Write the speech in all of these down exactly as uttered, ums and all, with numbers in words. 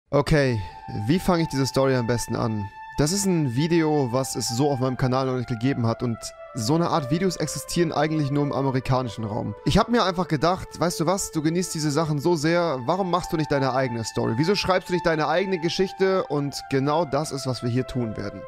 Okay, wie fange ich diese Story am besten an? Das ist ein Video, was es so auf meinem Kanal noch nicht gegeben hat und so eine Art Videos existieren eigentlich nur im amerikanischen Raum. Ich habe mir einfach gedacht, weißt du was, du genießt diese Sachen so sehr, warum machst du nicht deine eigene Story? Wieso schreibst du nicht deine eigene Geschichte? Und genau das ist, was wir hier tun werden.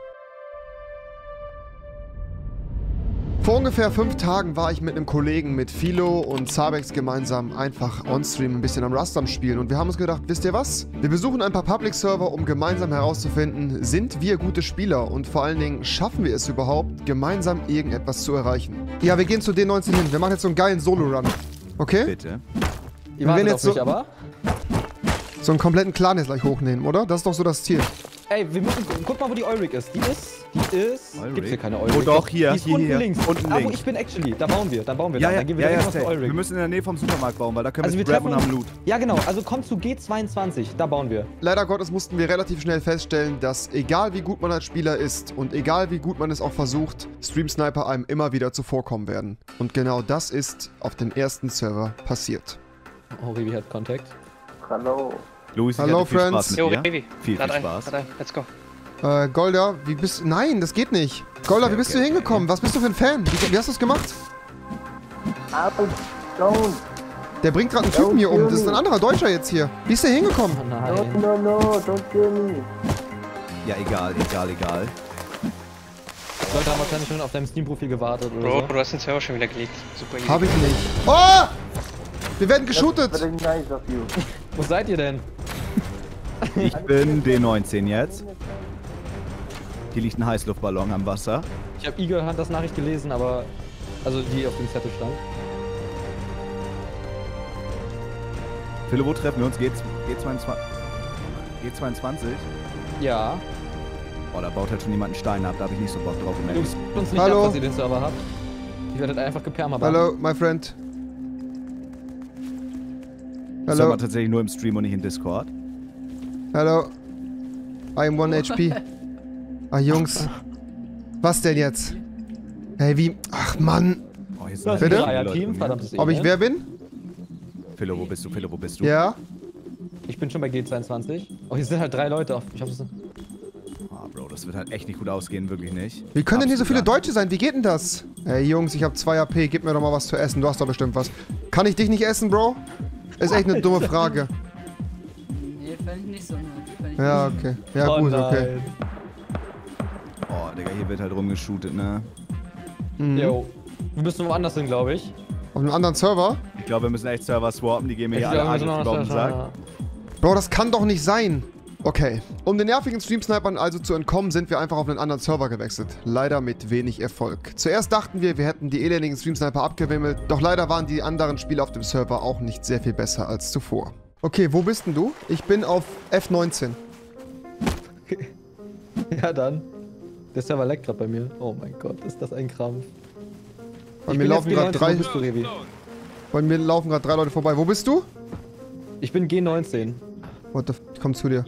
Vor ungefähr fünf Tagen war ich mit einem Kollegen, mit Philo und Zabex gemeinsam einfach on-stream ein bisschen am Rust am Spielen und wir haben uns gedacht, wisst ihr was? Wir besuchen ein paar Public-Server, um gemeinsam herauszufinden, sind wir gute Spieler und vor allen Dingen schaffen wir es überhaupt, gemeinsam irgendetwas zu erreichen. Ja, wir gehen zu D neunzehn hin, wir machen jetzt so einen geilen Solo-Run. Okay? Bitte. Ihr wartet jetzt auf mich, aber? So einen kompletten Clan jetzt gleich hochnehmen, oder? Das ist doch so das Ziel. Ey, wir müssen, guck mal, wo die Eurik ist. Die ist, die ist, Eurik? gibt's hier keine Eurik. Oh doch, hier, die ist hier, unten hier. links. Unten ah, wo links. ich bin actually, da bauen wir, dann bauen wir Ja, dann. ja, Dann gehen wir ja, ja, direkt safe. auf Eurik. Wir müssen in der Nähe vom Supermarkt bauen, weil da können Also wir wir grabben und treffen haben uns, Loot. ja genau, also komm zu G zweiundzwanzig, da bauen wir. Leider Gottes mussten wir relativ schnell feststellen, dass egal wie gut man als Spieler ist und egal wie gut man es auch versucht, Stream Sniper einem immer wieder zuvorkommen werden. Und genau das ist auf dem ersten Server passiert. Oh, Revi hat Kontakt. Hallo. Luis, ich Hallo, hatte viel Friends. Spaß mit Jo, dir. Revi. Viel, viel Lad ein, Spaß. lad ein. Let's go. Äh, Golda, wie bist du... Nein, das geht nicht. Golda, Okay, wie bist okay, du okay. hingekommen? Was bist du für ein Fan? Wie, wie hast du es gemacht? Au, don't. Der bringt gerade einen Typen hier um. Das ist ein anderer Deutscher jetzt hier. Wie ist der hingekommen? Oh No, nein. no, no, don't kill me. Ja, egal, egal, egal. Die Leute haben wahrscheinlich schon auf deinem Steam-Profil gewartet oder Bro, so. du hast den Server schon wieder gelegt. Super easy. Hab ich nicht. Oh! Wir werden That's geshootet. very nice of you. Wo seid ihr denn? Ich bin D neunzehn jetzt. Hier liegt ein Heißluftballon am Wasser. Ich habe Igor Hunters Nachricht gelesen, aber... Also die auf dem Zettel stand. Philo, wo treffen wir uns? G zweiundzwanzig? G zweiundzwanzig? Ja. Oh, da baut halt schon jemand einen Stein ab, da habe ich nicht so Bock drauf. Um Jungs, guckt uns nicht Hallo. ab, dass ihr den Server habt. Ich werde einfach geperma bauen. Hallo, my friend. Das ist aber Hallo, tatsächlich nur im Stream und nicht in Discord. hallo. I am one H P. Ah, Jungs. Was denn jetzt? Hey, wie... Ach, Mann. Oh, hier sind Das ist Bitte? ein viele Leute Dreier-Team, von mir. verdammtes Ob ich Elend. wer bin? Philo, wo bist du? Philo, wo bist du? Ja. Ich bin schon bei G zweiundzwanzig. Oh, hier sind halt drei Leute. Auf. Ich hoffe, es ist... Ah, Bro, das wird halt echt nicht gut ausgehen, wirklich nicht. Wie können denn hier so viele Absolut Deutsche sein? Wie geht denn das? Hey, Jungs, ich habe zwei A P. Gib mir doch mal was zu essen. Du hast doch bestimmt was. Kann ich dich nicht essen, Bro? Ist echt eine dumme Frage. Nee, fand ich nicht so. Ne? Fand ich Ja, nicht. okay. Ja, Oh gut, nein. okay. Oh, Digga, hier wird halt rumgeshootet, ne? Mhm. Jo. Wir müssen woanders hin, glaube ich. Auf einem anderen Server? Ich glaube, wir müssen echt Server swappen, die gehen mir Ich hier glaube, alle wir müssen Angriff noch über den was Sack. Bro, das kann doch nicht sein. Okay. Um den nervigen Stream-Snipern also zu entkommen, sind wir einfach auf einen anderen Server gewechselt. Leider mit wenig Erfolg. Zuerst dachten wir, wir hätten die elendigen Stream-Sniper abgewimmelt, doch leider waren die anderen Spieler auf dem Server auch nicht sehr viel besser als zuvor. Okay, wo bist denn du? Ich bin auf F neunzehn. Ja, dann. Der Server leckt gerade bei mir. Oh mein Gott, ist das ein Krampf. Bei Ich mir bin laufen jetzt gerade G neunzehn, drei. Wo bist du, Revi? Bei mir laufen gerade drei Leute vorbei. Wo bist du? Ich bin G neunzehn. What the f ich komm zu dir.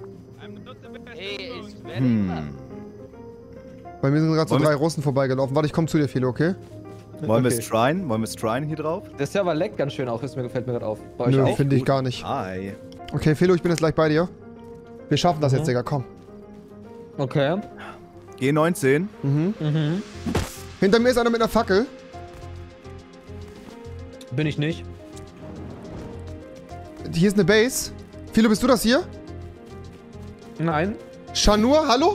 Hm. Bei mir sind gerade so Wollen wir- drei Russen vorbeigelaufen. Warte, ich komm zu dir, Philo, okay? Wollen wir Okay. es tryen? Wollen wir es tryen hier drauf? Der Server leckt ganz schön auch, das mir gefällt mir gerade auf. Bei euch Nö, auch? finde ich gar nicht. Hi. Okay, Philo, ich bin jetzt gleich bei dir. Wir schaffen das Mhm. jetzt, Digga, komm. Okay. G neunzehn. Mhm. Mhm. Hinter mir ist einer mit einer Fackel. Bin ich nicht. Hier ist eine Base. Philo, bist du das hier? Nein. Shanur, hallo?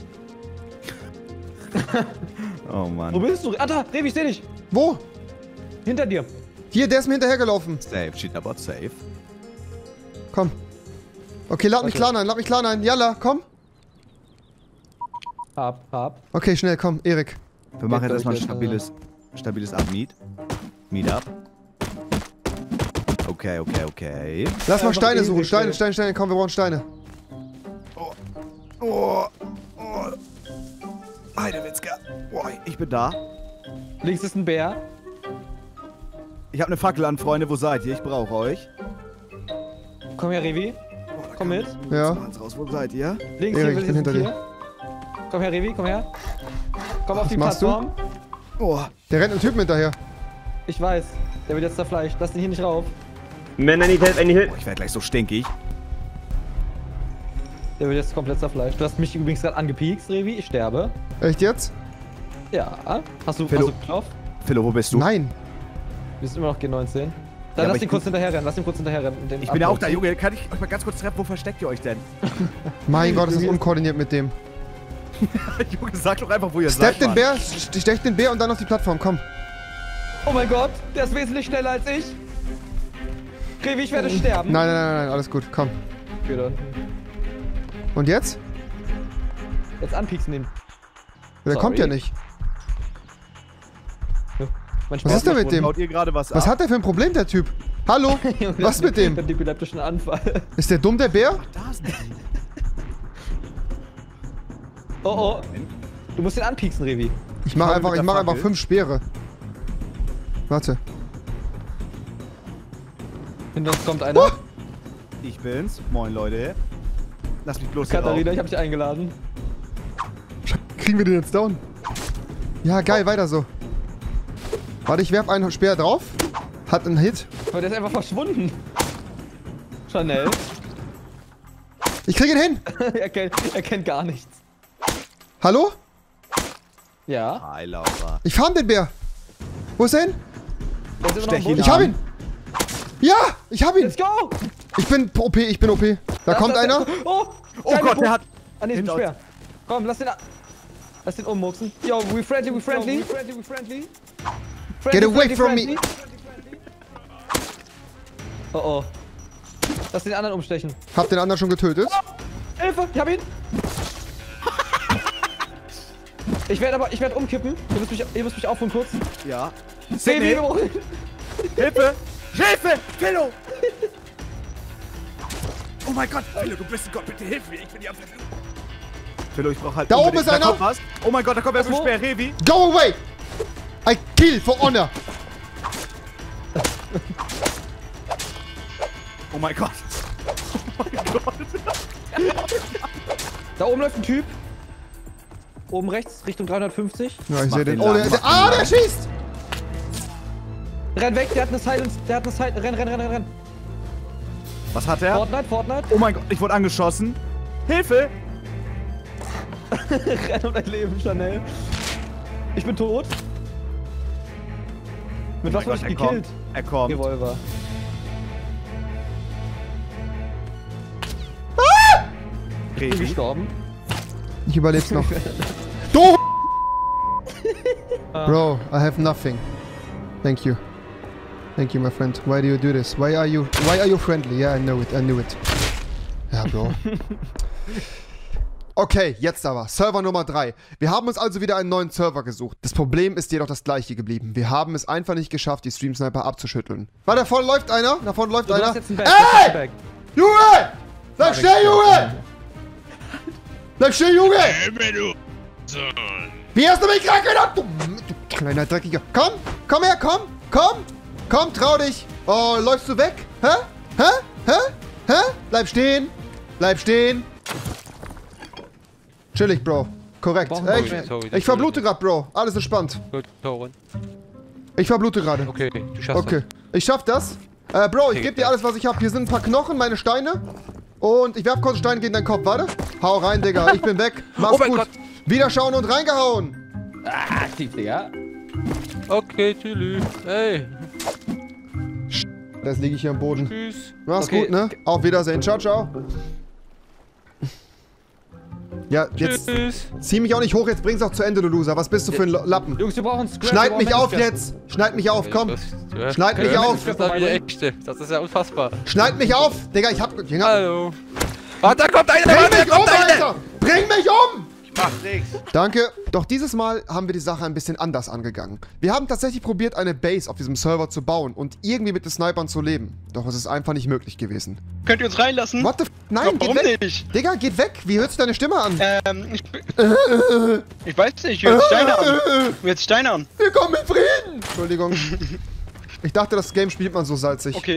Oh Mann. Wo bist du? Ah, da, Revi, ich seh dich. Wo? Hinter dir. Hier, der ist mir hinterhergelaufen. Safe, Cheaterbot, safe. Komm. Okay, lad mich Okay. klar ein, lad mich klar ein. Yalla, komm. Hab, hab. Okay, schnell, komm, Erik. Wir machen Geht, jetzt erstmal ein glaub ich, stabiles, stabiles Up-Meet. Meet-up. Okay, okay, okay. Lass mal Einfach Steine ewig, suchen. Steine, ey. Steine, Steine. Komm, wir brauchen Steine. Oh, oh. Heidewitzka. Boah, ich bin da. Links ist ein Bär. Ich habe eine Fackel an, Freunde. Wo seid ihr? Ich brauche euch. Komm her, Revi. Boah, da Komm kam mit. Ja. jetzt Manns raus. Wo seid ihr? Links Erik, hier, ich bin hinter hier. Komm her, Revi, komm her. Komm auf Was die machst du? Plattform. Oh, Der rennt einem Typen hinterher. Ich weiß. Der wird jetzt zerfleischt. Lass den hier nicht rauf. Man, I need help, I need help. boah ich werde gleich so stinkig. Der wird jetzt komplett zerfleischt. Du hast mich übrigens gerade angepiekst, Revi. Ich sterbe. Echt jetzt? Ja. Hast du, Philo. hast du Knopf? Philo, wo bist du? Nein. Wir sind immer noch G neunzehn. Dann Ja, aber lass ihn ich kurz hinterher rennen. Lass ihn kurz hinterher rennen. und den Ich bin ja auch da, abholen. Junge. Kann ich euch mal ganz kurz treffen? Wo versteckt ihr euch denn? Mein Gott, das ist unkoordiniert mit dem. Junge, sag doch einfach, wo ihr Step seid, den Mann. Bär, stech den Bär und dann auf die Plattform, komm. Oh mein Gott, der ist wesentlich schneller als ich. Revi, ich werde sterben. Nein, nein, nein, nein, alles gut, komm. Okay, da unten. Und jetzt? Jetzt anpieksen den. Der Sorry. kommt ja nicht. Mein Was ist denn mit dem? Baut ihr gerade was, Was ab? hat der für ein Problem, der Typ? Hallo? Was mit dem? Mit dem epileptischen Anfall. Ist der dumm, der Bär? Da ist nicht. Oh oh. Du musst den anpieksen, Revi. Ich mach Schau einfach, mit ich der mach einfach Fackel. fünf Speere. Warte. Hinter uns kommt einer. Oh! Ich bin's. Moin, Leute. Lass mich bloß Katharina, hier ich hab dich eingeladen. Kriegen wir den jetzt down? Ja, geil, weiter so. Warte, ich werf einen Speer drauf. Hat einen Hit. Aber der ist einfach verschwunden. Chanel. Ich krieg ihn hin. er, kennt, er kennt gar nichts. Hallo? Ja. Hi, Laura. Ich farm den Bär. Wo ist er hin? Der ist immer noch Stech am Boden. Ich hab ihn. Ja, ich hab ihn. Let's go! Ich bin O P, ich bin O P. Da Das- kommt das- einer. Oh, Oh kleine Gott, Bo- der hat... Ah, nee, ist Hinter schwer. Komm, lass den... a- Lass den ummurksen. Yo, we friendly, we friendly. we friendly, we friendly. Friendly, Get away friendly, from friendly. me. Oh oh. Lass den anderen umstechen. Hab den anderen schon getötet. Hilfe, ich hab ihn. Ich werde aber, ich werde umkippen. Ihr müsst mich, ihr müsst mich aufholen kurz. Ja. Baby, Sydney, wir brauchen- Hilfe! Hilfe! Philo! Oh mein Gott! Philo, du bist ein Gott, bitte hilf mir! Ich bin hier am Verfluchen! Philo, ich brauch halt... Da oben unbedingt- ist einer. Da kommt was. Oh mein Gott, da kommt er mit dem wo? Speer. Revi! Go away. I kill for honor. Oh mein Gott! Oh mein Gott! Da oben läuft ein Typ. Oben rechts, Richtung dreihundertfünfzig. Ja, ich Mach sehe den. den Oh, lang, der, mach der, ah, den der schießt. Renn weg, der hat eine Silence, der hat eine Silence. Renn, renn, renn, renn, renn. Was hat er? Fortnite, Fortnite. Oh mein Gott, ich wurde angeschossen! Hilfe! Renn um dein Leben, Chanel. Ich bin tot. Mit Oh was mein wurde Gott, ich er kommt. gekillt? Er kommt. Revolver. Ich bin Revi. gestorben. Ich überleb's noch. Du! Bro, I have nothing. Thank you. Thank you, my friend. Why do you do this? Why are you why are you friendly? Yeah, I know it. I knew it. Ja, Bro. Okay, jetzt aber. Server Nummer drei. Wir haben uns also wieder einen neuen Server gesucht. Das Problem ist jedoch das gleiche geblieben. Wir haben es einfach nicht geschafft, die Stream Sniper abzuschütteln. Warte, da vorne läuft einer. Da vorne läuft Du einer. hast jetzt einen Bag. du hast Ey! einen Bag. Junge! Bleib stehen, Junge! Bleib stehen, Junge! Wie hast du mich gerade gedacht? Du, du kleiner Dreckiger. Komm, komm her, komm, komm. Komm, trau dich. Oh, läufst du weg? Hä? Hä? Hä? Hä? Bleib stehen. Bleib stehen. Chillig, Bro. Korrekt. Brauchen Äh, wir Ich, nicht. Sorry, ich verblute gerade, Bro. Alles entspannt. Gut, Toren. Ich verblute gerade. Okay, du schaffst Okay. Ich schaff das. Äh, Bro, ich geb dir alles, was ich hab. Hier sind ein paar Knochen, meine Steine. Und ich werf kurz Steine gegen deinen Kopf. Warte. Hau rein, Digga. Ich bin weg. Mach's Oh mein gut. Gott. Wiederschauen und reingehauen. Ah, aktiv, Digga. das. Okay, tschüss. Hey, Jetzt liege ich hier am Boden. tschüss. Mach's Okay. gut, ne? Auf Wiedersehen. Ciao, ciao. Ja, jetzt Tschüss. zieh mich auch nicht hoch. Jetzt bring's auch zu Ende, du Loser. Was bist du für ein Lo- Lappen? Jungs, wir brauchen Scrap. wir Schneid brauchen mich auf Scrap. jetzt. Schneid mich auf, komm. Das, du hast- Schneid mich das auf. ist dann wieder echte. Das ist ja unfassbar. Schneid mich auf. Digga, ich hab... Junge, Hallo. Warte, da kommt einer! bring Warte, da mich um, kommt einer! Alter! Bring mich um! Ich mach nix. Danke. Doch dieses Mal haben wir die Sache ein bisschen anders angegangen. Wir haben tatsächlich probiert, eine Base auf diesem Server zu bauen und irgendwie mit den Snipern zu leben. Doch es ist einfach nicht möglich gewesen. Könnt ihr uns reinlassen? What the f... Nein, Warum geht weg! nicht? Digga, geht weg! Wie hört sich deine Stimme an? Ähm, ich, ich weiß nicht, ich höre jetzt Steine an. Ich höre jetzt Steine an. Wir kommen in Frieden! Entschuldigung. Ich dachte, das Game spielt man so salzig. Okay.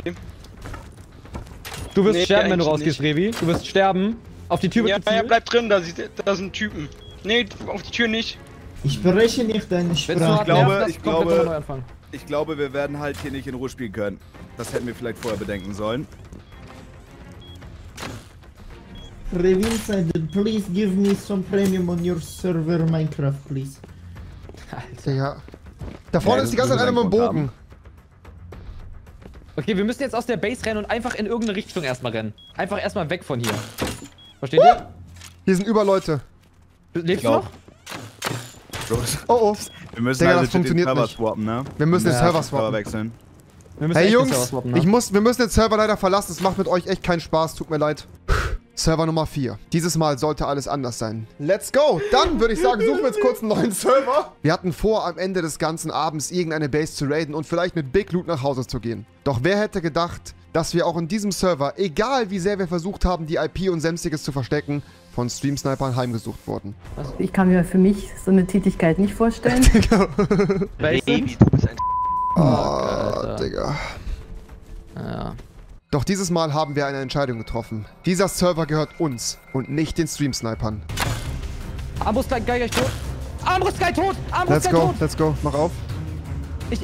Du wirst Nee, sterben, wenn du eigentlich rausgehst, Revi. Du wirst sterben. Auf die Tür wird Ja, ja, gezielt. bleib drin, da, sieht- da sind Typen. Nee, auf die Tür nicht. Ich spreche nicht deine Wenn es Sprache. so hart glaube- nervt, lass ich komplett glaube- nochmal neu anfangen. Ich glaube, wir werden halt hier nicht in Ruhe spielen können. Das hätten wir vielleicht vorher bedenken sollen. Revin said, please give me some premium on your server Minecraft, please. Alter, ja. Da vorne Ja, ist die ganze das Zeit einer mit dem muss ein Bogen. Okay, wir müssen jetzt aus der Base rennen und einfach in irgendeine Richtung erstmal rennen. Einfach erstmal weg von hier. Versteht ihr? Hier sind über Leute. Lebst du glaub- noch? Los. Oh oh. Wir müssen Digga, also das funktioniert den Server nicht. swappen, ne? Wir müssen den Ja, Server swappen. wechseln. Wir müssen Hey echt den Jungs, Server swappen, ne? ich muss, wir müssen den Server leider verlassen. Es macht mit euch echt keinen Spaß. Tut mir leid. Server Nummer vier. Dieses Mal sollte alles anders sein. Let's go! Dann würde ich sagen, suchen wir jetzt kurz einen neuen Server. Wir hatten vor, am Ende des ganzen Abends irgendeine Base zu raiden und vielleicht mit Big Loot nach Hause zu gehen. Doch wer hätte gedacht, dass wir auch in diesem Server, egal wie sehr wir versucht haben, die I P und Sämstiges zu verstecken, von Stream-Snipern heimgesucht wurden. Ich kann mir für mich so eine Tätigkeit nicht vorstellen. Baby, du bist ein Oh, Alter. Digga. Ja. Doch dieses Mal haben wir eine Entscheidung getroffen. Dieser Server gehört uns und nicht den Stream-Snipern. Armbrust gleich, gleich tot. Armbrust gleich tot. Armbrust Let's gleich go, tot. let's go. Mach auf. Ich...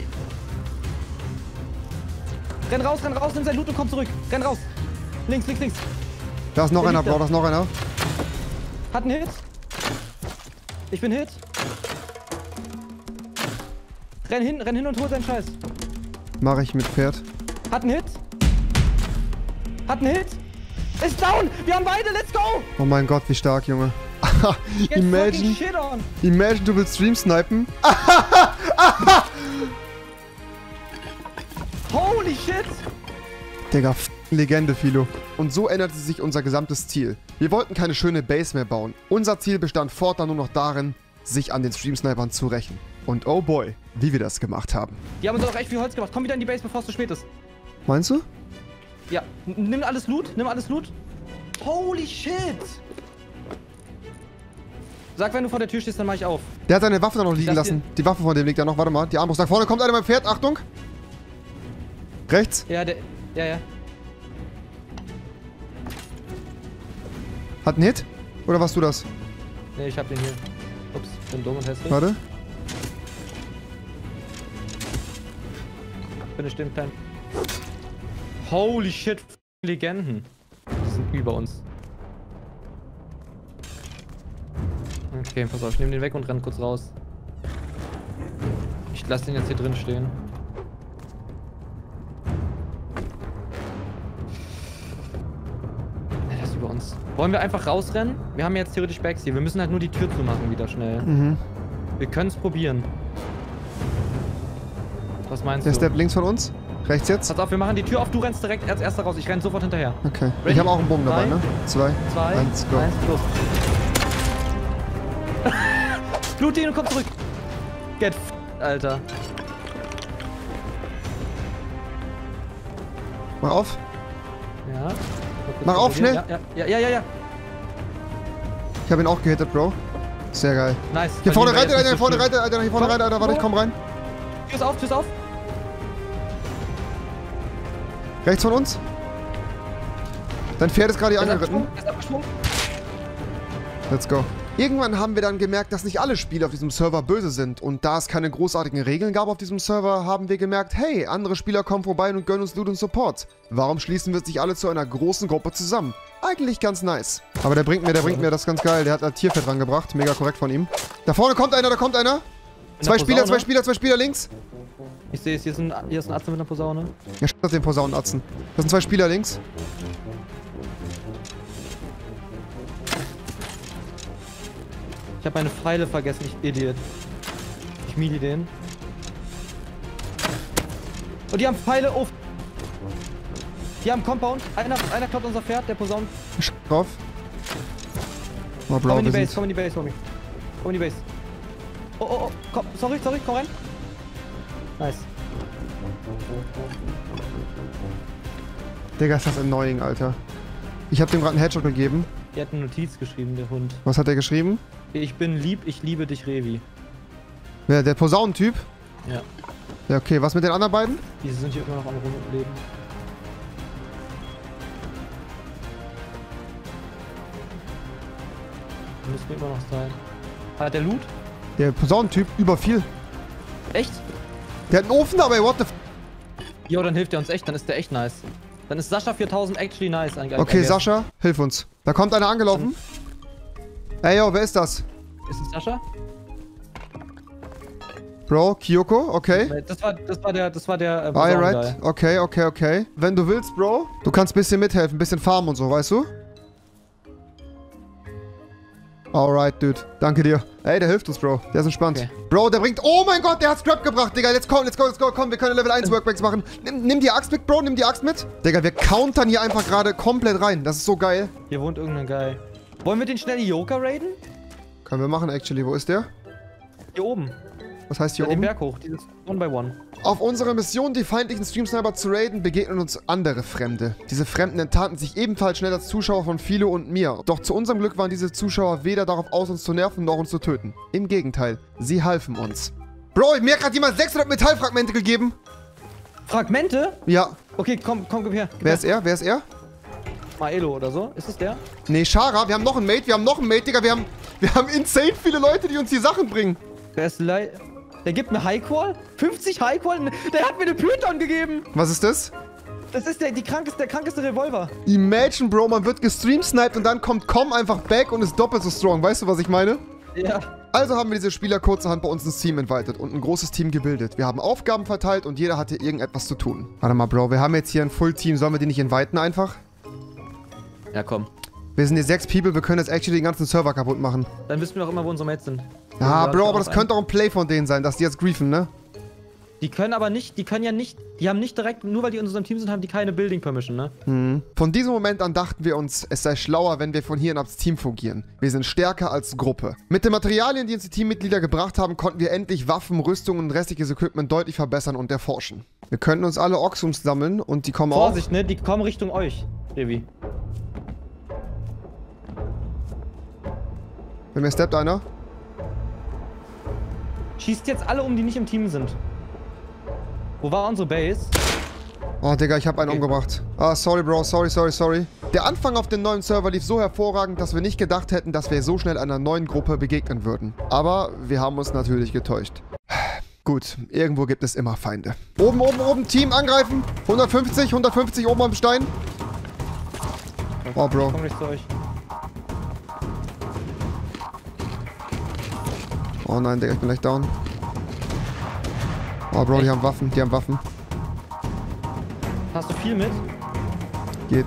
Renn raus, renn raus, nimm sein Loot und komm zurück. Renn raus. Links, links, links. Da ist noch Der einer, liegt da. Bro, da ist noch einer. Hat einen Hit. Ich bin Hit. Renn hin, renn hin und hol seinen Scheiß. Mach ich mit Pferd. Hat einen Hit. Hat einen Hit. Ist down. Wir haben beide. Let's go. Oh mein Gott, wie stark, Junge. Get imagine, fucking shit on. imagine, du willst Stream-Snipen. Holy shit. Digga, f Legende, Philo. Und so änderte sich unser gesamtes Ziel. Wir wollten keine schöne Base mehr bauen. Unser Ziel bestand fortan nur noch darin, sich an den Stream-Snipern zu rächen. Und oh boy, wie wir das gemacht haben. Die haben uns auch echt viel Holz gemacht. Komm wieder in die Base, bevor es zu spät ist. Meinst du? Ja. N nimm alles Loot. Nimm alles Loot. Holy shit. Sag, wenn du vor der Tür stehst, dann mach ich auf. Der hat seine Waffe da noch liegen Das lassen. Die Waffe von dem liegt da noch. Warte mal, die Armbrust. Da vorne kommt einer mit dem Pferd. Achtung. Rechts. Ja, der... Ja, ja. Hat einen Hit? Oder warst du das? Nee, ich hab den hier. Ups, bin dumm und hässlich. Warte. Bin ich den Plan. Holy shit, Legenden. Die sind über uns. Okay, pass auf, ich nehme den weg und renn kurz raus. Ich lasse den jetzt hier drin stehen. Ja, der ist über uns. Wollen wir einfach rausrennen? Wir haben jetzt theoretisch Backs hier. Wir müssen halt nur die Tür zumachen wieder schnell. Mhm. Wir können es probieren. Was meinst Der du? Step links von uns. Rechts jetzt. Pass auf, wir machen die Tür auf, du rennst direkt als erster raus. Ich renn sofort hinterher. Okay. Ready? Ich habe auch einen Bogen dabei, Drei, ne? Zwei. Zwei, Eins, go. eins, los. Blut ihn und komm zurück. Get f***, Alter. Mach auf. Ja. Mach auf, schnell. Ja, ja, ja, ja, ja. Ich habe ihn auch gehittet, Bro. Sehr geil. Nice. Hier vorne Verlieren wir reitet einer, jetzt hier nicht so vorne schlimm. reitet einer, hier vorne Komm, reitet einer. Warte, ich komm rein. Tür ist auf, Tür ist auf. Rechts von uns. Dein Pferd ist gerade hier Er ist angeritten. abgesprungen, er ist abgesprungen. Let's go. Irgendwann haben wir dann gemerkt, dass nicht alle Spieler auf diesem Server böse sind. Und da es keine großartigen Regeln gab auf diesem Server, haben wir gemerkt, hey, andere Spieler kommen vorbei und gönnen uns Loot und Support. Warum schließen wir sich alle zu einer großen Gruppe zusammen? Eigentlich ganz nice. Aber der bringt mir, der bringt mir, das ist ganz geil. Der hat ein Tierfett rangebracht. Mega korrekt von ihm. Da vorne kommt einer, da kommt einer. Zwei Spieler, zwei Spieler, zwei Spieler links. Ich sehe es, hier ist ein, hier ist ein Arzt mit einer Posaune. Ja, statt den Posaunenatzen. Das sind zwei Spieler links. Ich habe meine Pfeile vergessen, ich Idiot. Ich melee den. Und die haben Pfeile auf. Die haben Compound. Einer, einer kloppt unser Pferd, der Posaunen. Sch drauf. Oh, blau, Komm in die wir Base, sind- komm in die Base, Homie. Komm in die Base. Oh, oh, oh. Komm, sorry, sorry, komm rein. Nice. Digga, ist das annoying, Alter. Ich hab dem gerade einen Headshot gegeben. Er hat eine Notiz geschrieben, der Hund. Was hat er geschrieben? Ich bin lieb, ich liebe dich, Revi. Wer, der Posaunentyp? Ja. Ja, okay. Was mit den anderen beiden? Diese sind hier immer noch am Rumleben. Müssen immer noch sein. Hat der Loot? Der Posaunentyp, über viel. Echt? Der hat einen Ofen dabei, what the f... Jo, dann hilft er uns echt, dann ist der echt nice. Dann ist Sascha viertausend actually nice. Ein, ein, Okay, ein Sascha, hilf uns. Da kommt einer angelaufen. Ey, yo, wer ist das? Ist es Sascha? Bro, Kyoko, okay. Das war, das war der, das war der, äh, Alright, okay, okay, okay. Wenn du willst, Bro, du kannst ein bisschen mithelfen, ein bisschen farmen und so, weißt du? Alright, Dude. Danke dir. Ey, der hilft uns, Bro. Der ist entspannt. Okay. Bro, der bringt... Oh mein Gott, der hat Scrap gebracht, Digga. Let's go, let's go, let's go. Komm, wir können Level eins Workbacks machen. Nimm, nimm die Axt mit, Bro. Nimm die Axt mit. Digga, wir countern hier einfach gerade komplett rein. Das ist so geil. Hier wohnt irgendein Guy. Wollen wir den schnell die Yoka raiden? Können wir machen, actually. Wo ist der? Hier oben. Was heißt hier Ja, oben? den Berg hoch. Dieses One by One. Auf unserer Mission, die feindlichen Streamsniper zu raiden, begegnen uns andere Fremde. Diese Fremden enttarnten sich ebenfalls schnell als Zuschauer von Philo und mir. Doch zu unserem Glück waren diese Zuschauer weder darauf aus, uns zu nerven, noch uns zu töten. Im Gegenteil, sie halfen uns. Bro, mir hat gerade jemand sechshundert Metallfragmente gegeben. Fragmente? Ja. Okay, komm, komm, gib her. Gib Wer her. ist er? Wer ist er? Maelo oder so? Ist es der? Nee, Shara. Wir haben noch einen Mate. Wir haben noch einen Mate, Digga. Wir haben, wir haben insane viele Leute, die uns die Sachen bringen. Der ist le Der gibt mir Highqual? fünfzig Highqual? Der hat mir eine Python gegeben! Was ist das? Das ist der, die krankeste, der krankeste Revolver. Imagine, Bro, man wird gestreamsniped und dann kommt Com einfach back und ist doppelt so strong. Weißt du, was ich meine? Ja. Also haben wir diese Spieler kurzerhand bei uns ins Team invited und ein großes Team gebildet. Wir haben Aufgaben verteilt und jeder hatte irgendetwas zu tun. Warte mal, Bro, wir haben jetzt hier ein Full-Team. Sollen wir die nicht inviten einfach? Ja, komm. Wir sind hier sechs People, wir können jetzt actually den ganzen Server kaputt machen. Dann wissen wir doch immer, wo unsere Mates sind. Ja, Ja, Bro, aber das ein. könnte auch ein Play von denen sein, dass die jetzt griefen, ne? Die können aber nicht, die können ja nicht, die haben nicht direkt, nur weil die in unserem Team sind, haben die keine Building Permission, ne? Hm. Von diesem Moment an dachten wir uns, es sei schlauer, wenn wir von hier als Team fungieren. Wir sind stärker als Gruppe. Mit den Materialien, die uns die Teammitglieder gebracht haben, konnten wir endlich Waffen, Rüstungen und restliches Equipment deutlich verbessern und erforschen. Wir könnten uns alle Oxums sammeln und die kommen auch... Vorsicht, ne? Die kommen Richtung euch, Revi. Bei mir steppt einer. Schießt jetzt alle um, die nicht im Team sind. Wo war unsere Base? Oh, Digga, ich habe einen Okay. umgebracht. Ah, sorry, Bro. Sorry, sorry, sorry. Der Anfang auf dem neuen Server lief so hervorragend, dass wir nicht gedacht hätten, dass wir so schnell einer neuen Gruppe begegnen würden. Aber wir haben uns natürlich getäuscht. Gut, irgendwo gibt es immer Feinde. Oben, oben, oben, Team angreifen. hundertfünfzig, hundertfünfzig oben am Stein. Oh, Bro. Komm nicht zu euch. Oh nein, Digga, ich bin gleich down. Oh, Bro, die haben Waffen, die haben Waffen. Hast du viel mit? Geht.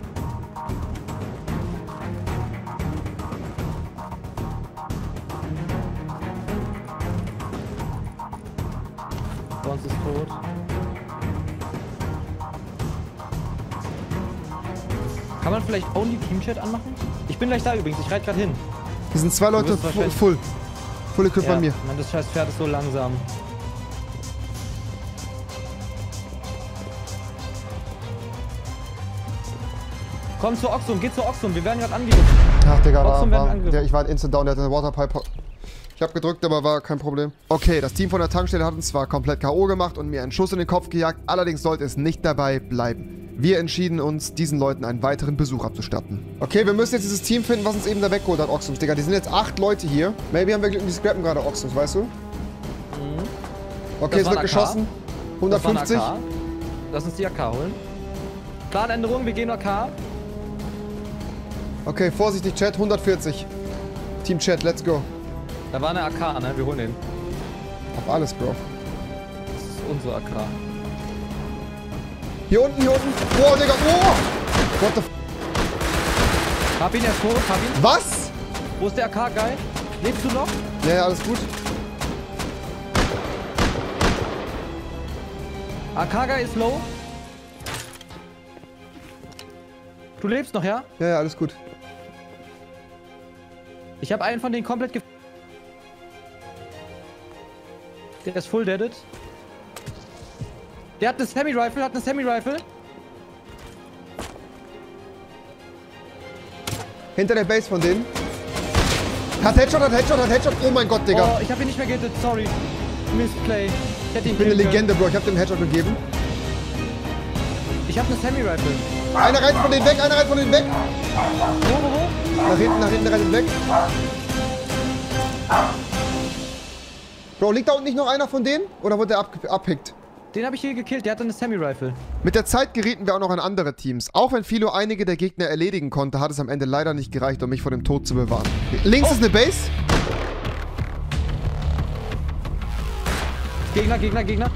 Sonst ist tot. Kann man vielleicht Only Team Chat anmachen? Ich bin gleich da übrigens, ich reite gerade hin. Hier sind zwei Leute wirst fu- wahrscheinlich- full. Full Equip bei mir. Mann, das scheiß Pferd ist so langsam. Komm zur Oxum, geh zur Oxum, wir werden gerade angegriffen. Ach, Digga, war, Oxum werden war, angegriffen. der, ich war ein Instant Down, der hatte eine Waterpipe. Ich hab gedrückt, aber war kein Problem. Okay, das Team von der Tankstelle hat uns zwar komplett K O gemacht und mir einen Schuss in den Kopf gejagt, allerdings sollte es nicht dabei bleiben. Wir entschieden uns, diesen Leuten einen weiteren Besuch abzustatten. Okay, wir müssen jetzt dieses Team finden, was uns eben da weggeholt hat, Oxums, Digga. Die sind jetzt acht Leute hier. Maybe haben wir Glück und die scrappen gerade Oxums, weißt du? Okay, Das es war wird ein A K. geschossen. hundertfünfzig. Das war ein A K. Lass uns die A K holen. Planänderung, wir gehen A K. Okay, vorsichtig, Chat, hundertvierzig. Team Chat, let's go. Da war eine A K, ne? Wir holen den. Auf alles, Bro. Das ist unsere A K. Hier unten, hier unten. Oh, Digga, oh! What the f... Hab ihn, er ist tot, hab ihn. Was? Wo ist der A K-Guy? Lebst du noch? Ja, ja, alles gut. A K-Guy ist low. Du lebst noch, ja? Ja, ja, alles gut. Ich habe einen von denen komplett ge... Der ist full deaded. Der hat eine Semi-Rifle, hat eine Semi-Rifle. Hinter der Base von denen. Hat Headshot, hat Headshot, hat Headshot. Oh mein Gott, Digga. Oh, ich habe ihn nicht mehr gehittet, sorry. Missplay. Ich hätte ihn Ich bin eine killen können. Legende, Bro. Ich hab dem Headshot gegeben. Ich habe eine Semi-Rifle. Einer rennt von denen weg, einer rennt von denen weg. Wo, wo, wo? Nach hinten, nach hinten rennt weg. Bro, liegt da unten nicht noch einer von denen? Oder wurde der ab abpickt? Den habe ich hier gekillt. Der hatte eine Semi-Rifle. Mit der Zeit gerieten wir auch noch an andere Teams. Auch wenn Philo einige der Gegner erledigen konnte, hat es am Ende leider nicht gereicht, um mich vor dem Tod zu bewahren. Links Oh. ist eine Base. Gegner, Gegner, Gegner.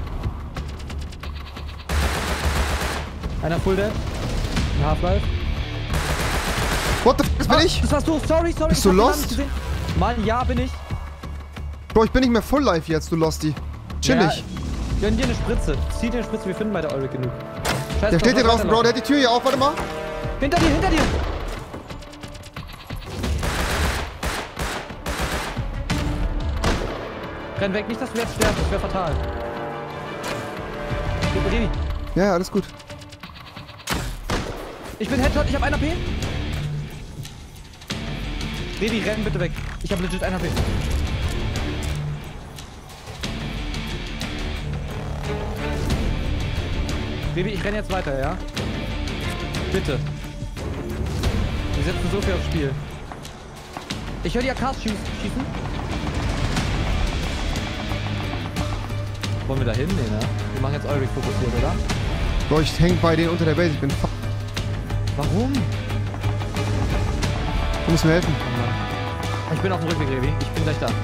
Einer Full Dead. Ein Half-Life. What the f***, das bin Ah, ich? Das warst du. Sorry, sorry. Bist ich du hab den Namen lost? nicht gesehen. Mann, ja, bin ich. Bro, ich bin nicht mehr Full Life jetzt, du Losty. Chillig. Ja, gönn dir eine Spritze. Zieh dir eine Spritze. Wir finden bei der Ulrich genug. Scheiß Der drauf, steht hier lass draußen, Bro. Der weiterlaufen. hat die Tür hier auf. Warte mal. Hinter dir, hinter dir. Renn weg, nicht, dass du jetzt stirbst. Das wäre fatal. Revi. Ja, ja, alles gut. Ich bin Headshot, ich hab ein A P. Revi, renn bitte weg. Ich hab legit ein A P. Revi, ich renn jetzt weiter, ja? Bitte. Wir setzen so viel aufs Spiel. Ich höre die A Ks schießen. Wollen wir da hin? Nee, ne? Wir machen jetzt Ulrich fokussiert, oder? Bro, ich häng bei denen unter der Base. Ich bin f***. Warum? Du musst mir helfen. Ich bin auf dem Rückweg, Revi. Ich bin gleich da.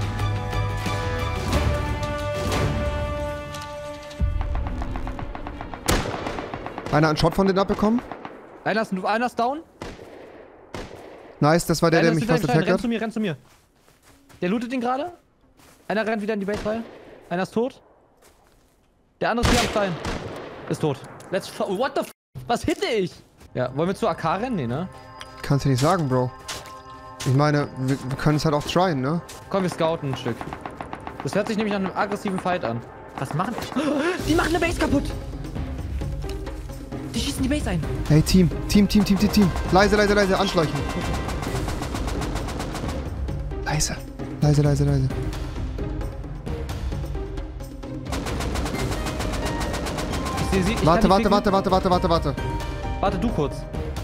Einer einen Shot von denen abbekommen. Einer ist, einer ist down. Nice, das war der, der Einer mich ist hinter fast dem Stein. attacked Renn hat. zu mir, renn zu mir. Der lootet ihn gerade. Einer rennt wieder in die Base-Reihe. Einer ist tot. Der andere ist hier am Stein. Ist tot. Let's f What the f Was hitte ich? Ja, wollen wir zu A K rennen? Nee, ne? Kannst du nicht sagen, Bro. Ich meine, wir, wir können es halt auch tryen, ne? Komm, wir scouten ein Stück. Das hört sich nämlich nach einem aggressiven Fight an. Was machen die? Die machen eine Base kaputt! Die schießen die Base ein. Hey, Team. Team, Team, Team, Team, Team. Leise, leise, leise. Anschleichen. Leise. Leise, leise, leise. Ich seh sie. Ich Warte, kann warte, die warte, warte, warte, warte, warte. Warte, du kurz.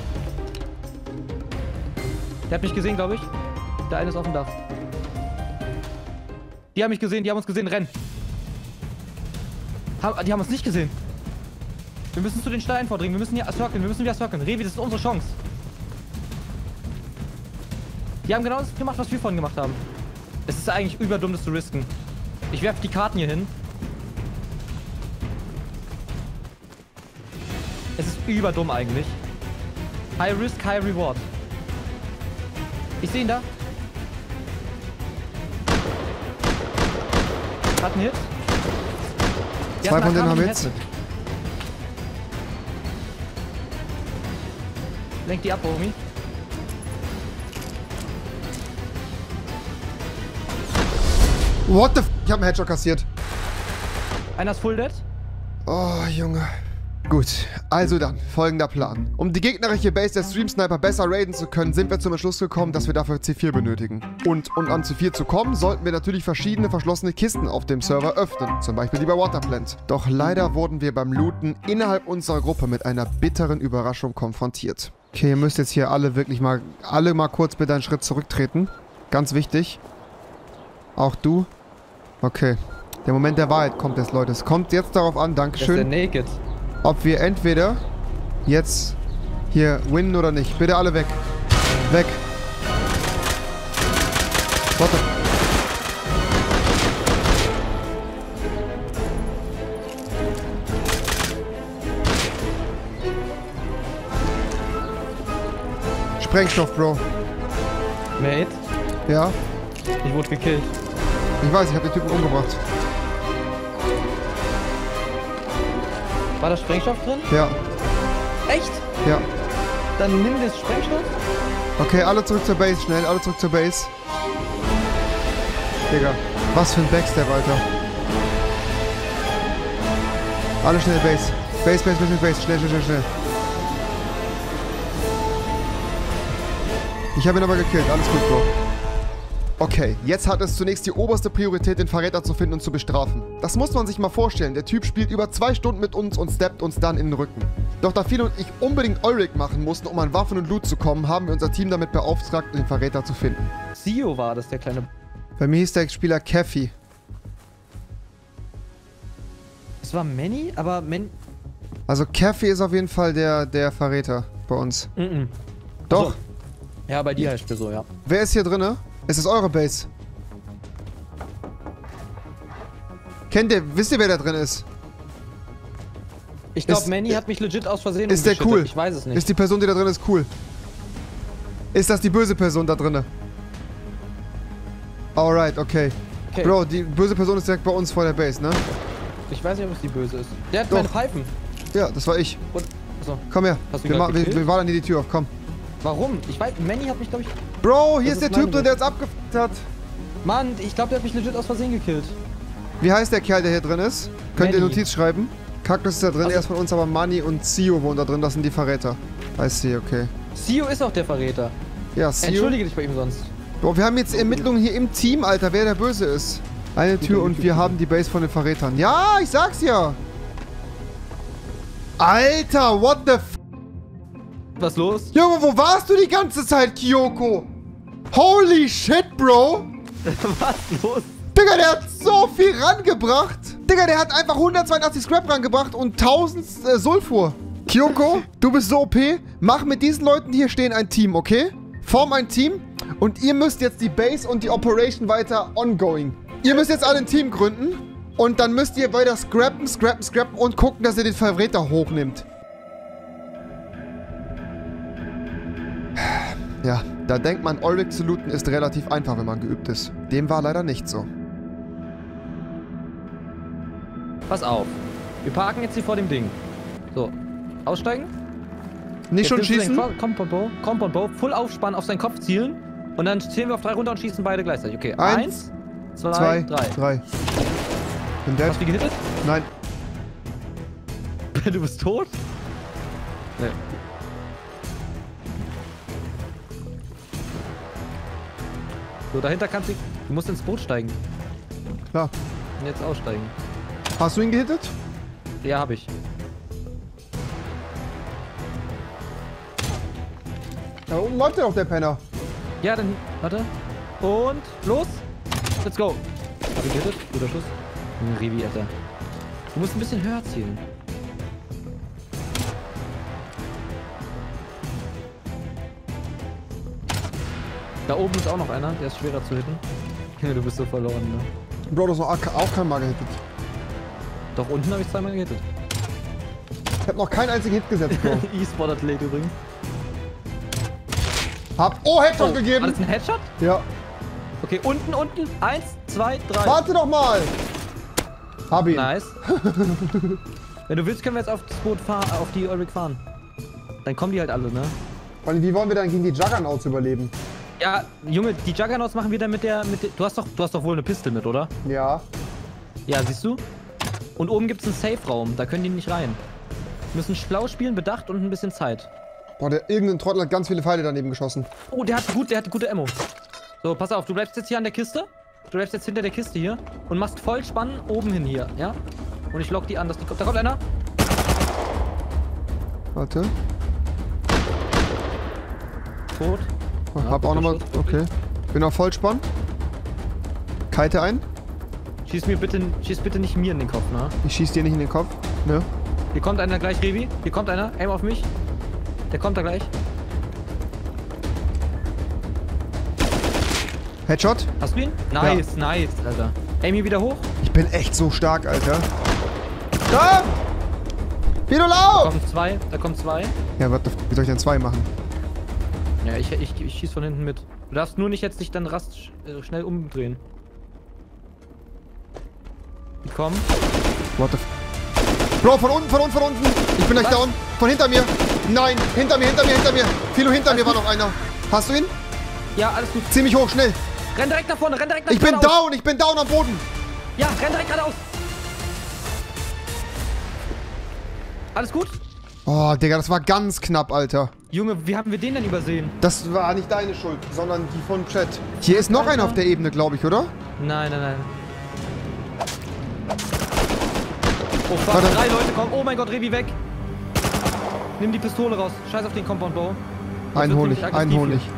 Der hat mich gesehen, glaube ich. Der eine ist auf dem Dach. Die haben mich gesehen, die haben uns gesehen. Renn. Ha die haben uns nicht gesehen. Wir müssen zu den Steinen vordringen. Wir müssen hier circlen. Wir müssen wieder circlen. Revi, das ist unsere Chance. Die haben genau das gemacht, was wir vorhin gemacht haben. Es ist eigentlich überdumm, das zu risken. Ich werfe die Karten hier hin. Es ist überdumm eigentlich. High Risk, High Reward. Ich sehe ihn da. Hat einen Hit. Der Zwei hat von einen denen A K haben mit Hits. Headset. Lenk die ab, Homie. What the f... Ich hab einen Headshot kassiert. Einer ist Full Dead. Oh, Junge. Gut, also dann, folgender Plan. Um die gegnerische Base der Stream Sniper besser raiden zu können, sind wir zum Entschluss gekommen, dass wir dafür C vier benötigen. Und um an C vier zu kommen, sollten wir natürlich verschiedene verschlossene Kisten auf dem Server öffnen. Zum Beispiel die bei Waterplant. Doch leider wurden wir beim Looten innerhalb unserer Gruppe mit einer bitteren Überraschung konfrontiert. Okay, ihr müsst jetzt hier alle wirklich mal, alle mal kurz bitte einen Schritt zurücktreten. Ganz wichtig. Auch du. Okay. Der Moment der Wahrheit kommt jetzt, Leute. Es kommt jetzt darauf an, Das ist der Dankeschön, Naked. ob wir entweder jetzt hier winnen oder nicht. Bitte alle weg. Weg. What the... Sprengstoff, Bro. Mate, Ja? ich wurde gekillt. Ich weiß, ich habe den Typen umgebracht. War da Sprengstoff drin? Ja, Echt? ja. Dann nimm das Sprengstoff. Okay, alle zurück zur Base, schnell, alle zurück zur Base. Digga, was für ein Backstep, Alter. Alle schnell Base. Base, Base, Base, Base, schnell, schnell, schnell, schnell. Ich habe ihn aber gekillt, alles gut, Bro. Okay, jetzt hat es zunächst die oberste Priorität, den Verräter zu finden und zu bestrafen. Das muss man sich mal vorstellen. Der Typ spielt über zwei Stunden mit uns und steppt uns dann in den Rücken. Doch da Philo und ich unbedingt Ulrich machen mussten, um an Waffen und Loot zu kommen, haben wir unser Team damit beauftragt, den Verräter zu finden. Sio war das, der kleine... Bei mir hieß der Spieler Kathy. Es das war Manny, aber Man... Also Kathy ist auf jeden Fall der, der Verräter bei uns. Mm -mm. Doch. So. Ja, bei dir heißt der so, ja. Wer ist hier drinne? Es ist eure Base. Kennt ihr, wisst ihr, wer da drin ist? Ich glaube, Ist- Manny hat mich legit aus Versehen Ist der umgeschüttet. cool? Ich weiß es nicht. Ist die Person, die da drin ist, cool? Ist das die böse Person da drinne? Alright, okay. Okay. Bro, die böse Person ist direkt bei uns vor der Base, ne? Ich weiß nicht, ob es die böse ist. Der hat Doch. meine Pfeifen. Ja, das war ich. Und, achso. Komm her. Hast du Wir, ihn ma- grad wir, gekillt? wir warten die Tür auf, komm. Warum? Ich weiß, Manny hat mich, glaube ich... Bro, hier Das ist der ist Typ meine drin, der uns abgefuckt hat. Mann, ich glaube, der hat mich legit aus Versehen gekillt. Wie heißt der Kerl, der hier drin ist? Könnt ihr Manny. Notiz schreiben? Kaktus ist da drin, Also- er ist von uns, aber Manny und Sio wohnen da drin, das sind die Verräter. I see, okay. Sio ist auch der Verräter. Ja, Sio. Entschuldige dich bei ihm sonst. Bro, wir haben jetzt Ermittlungen hier im Team, Alter, wer der Böse ist. Eine Tür und wir haben die Base von den Verrätern. Ja, ich sag's ja. Alter, what the f... Was los? Junge, wo warst du die ganze Zeit, Kyoko? Holy shit, Bro. Was los? Digga, der hat so viel rangebracht. Digga, der hat einfach hundertzweiundachtzig Scrap rangebracht und tausend äh, Sulfur. Kyoko, du bist so O P. Mach mit diesen Leuten, die hier stehen, ein Team, okay? Form ein Team und ihr müsst jetzt die Base und die Operation weiter ongoing. Ihr müsst jetzt alle ein Team gründen und dann müsst ihr weiter scrappen, scrappen, scrappen und gucken, dass ihr den Verräter hochnimmt. Ja, da denkt man, Ulrich zu looten ist relativ einfach, wenn man geübt ist. Dem war leider nicht so. Pass auf. Wir parken jetzt hier vor dem Ding. So. Aussteigen. Nicht schon Jetzt nimmst du schießen? den Compound Bow, Compound Bow, Full aufspannen, auf seinen Kopf zielen. Und dann zählen wir auf drei runter und schießen beide gleichzeitig. Okay. Eins, Eins, zwei, Zwei, drei. drei. Bin dead? Hast du gehittet? Nein. Du bist tot? Nee. So, dahinter kannst du... Du musst ins Boot steigen. Klar. Und jetzt aussteigen. Hast du ihn gehittet? Ja, hab ich. Da oben läuft ja noch der Penner. Ja, dann... Warte. Und... Los! Let's go! Hab ich gehittet? Guter Schuss. Hm, Rivi, Alter. Du musst ein bisschen höher zielen. Da oben ist auch noch einer, der ist schwerer zu hitten. Du bist so verloren, ne? Bro, das ist noch auch kein Mal gehittet. Doch, unten habe ich zweimal gehittet. Ich hab noch keinen einzigen Hit gesetzt, Bro. E-Sport-Athlet übrigens. Hab... Oh, Headshot Oh, gegeben! war das ein Headshot? Ja. Okay, unten, unten. Eins, zwei, drei. Warte doch mal! Hab ihn. Nice. Wenn du willst, können wir jetzt auf das Boot fahren, auf die Ulrich fahren. Dann kommen die halt alle, ne? Vor allem, wie wollen wir dann gegen die Juggernauts überleben? Ja, Junge, die Juggernauts machen wir dann mit der, mit der... Du hast doch, du hast doch wohl eine Pistole mit, oder? Ja. Ja, siehst du? Und oben gibt es einen Safe-Raum, da können die nicht rein. Wir müssen schlau spielen, bedacht und ein bisschen Zeit. Boah, der irgendein Trottel hat ganz viele Pfeile daneben geschossen. Oh, der hat gut, der hat gute Ammo. So, pass auf, du bleibst jetzt hier an der Kiste. Du bleibst jetzt hinter der Kiste hier und machst voll Spannen oben hin hier, ja? Und ich lock die an, dass die kommt. Da kommt einer. Warte. Tot. Oh, Ja, hab auch guter nochmal... Schuss. Okay. Bin auf Vollspann. Kite ein. Schieß mir bitte, schieß bitte nicht mir in den Kopf, ne? Ich schieß dir nicht in den Kopf. Ne? Hier kommt einer gleich, Revi. Hier kommt einer. Aim auf mich. Der kommt da gleich. Headshot. Hast du ihn? Nice, nice, Alter. Aim hier wieder hoch. Ich bin echt so stark, Alter. Da! Wie du Da lauf! kommen zwei. Da kommen zwei. Ja, what the f wie soll ich denn zwei machen? Ja, ich, ich, ich schieß von hinten mit. Du darfst nur nicht jetzt dich dann rast äh, schnell umdrehen. Die kommen. What the f Bro, von unten, von unten, von unten. Ich bin gleich Was? down. Von hinter mir. Nein, hinter mir, hinter mir, hinter mir. Philo, hinter Alles mir war gut. noch einer. Hast du ihn? Ja, alles gut. Ziemlich hoch, schnell. Renn direkt nach vorne, renn direkt nach Ich bin geradeaus. down, ich bin down am Boden. Ja, renn direkt geradeaus. Alles gut? Oh, Digga, das war ganz knapp, Alter. Junge, wie haben wir den denn übersehen? Das war nicht deine Schuld, sondern die von Chat. Hier ist noch Alter. einer auf der Ebene, glaube ich, oder? Nein, nein, nein. Oh fuck, Warte. drei Leute kommen. Oh mein Gott, Revi weg. Nimm die Pistole raus. Scheiß auf den Compound Bow. Das Einen wird hol ich, ziemlich einen aggressiv hol hier. ich.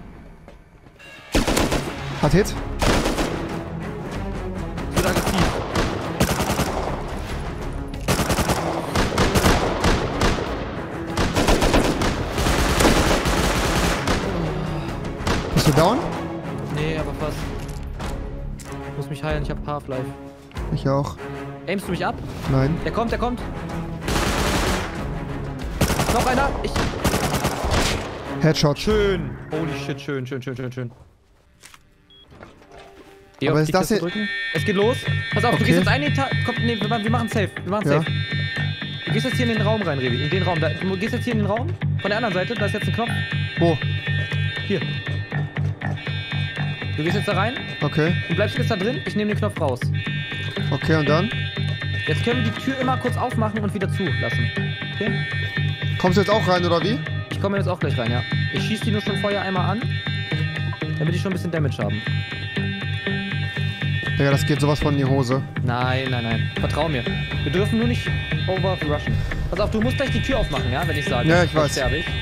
Hat Hit? Das wird aggressiv. Bist du down? Nee, aber fast. Ich muss mich heilen, ich hab Half-Life. Ich auch. Aimst du mich ab? Nein. Der kommt, der kommt. Noch einer. Ich. Headshot. Schön. Holy shit, schön, schön, schön, schön, schön. Geh Aber auf ist die das Kiste hier- drücken. Es geht los. Pass auf, Okay. du gehst jetzt eine Etage. Komm, nee, wir machen, wir machen safe. Wir machen Ja. safe. Du gehst jetzt hier in den Raum rein, Revi. In den Raum. Da, du gehst jetzt hier in den Raum. Von der anderen Seite. Da ist jetzt ein Knopf. Wo? Hier. Du gehst jetzt da rein Okay. und bleibst jetzt da drin. Ich nehme den Knopf raus. Okay, und dann? Jetzt können wir die Tür immer kurz aufmachen und wieder zulassen. Okay? Kommst du jetzt auch rein, oder wie? Ich komme jetzt auch gleich rein, ja. Ich schieße die nur schon vorher einmal an, damit die schon ein bisschen Damage haben. Digga, das geht sowas von in die Hose. Nein, nein, nein. Vertrau mir. Wir dürfen nur nicht overrushen. Pass auf, du musst gleich die Tür aufmachen, ja, wenn ich sage. Ja, ich Sonst weiß. sterbe ich.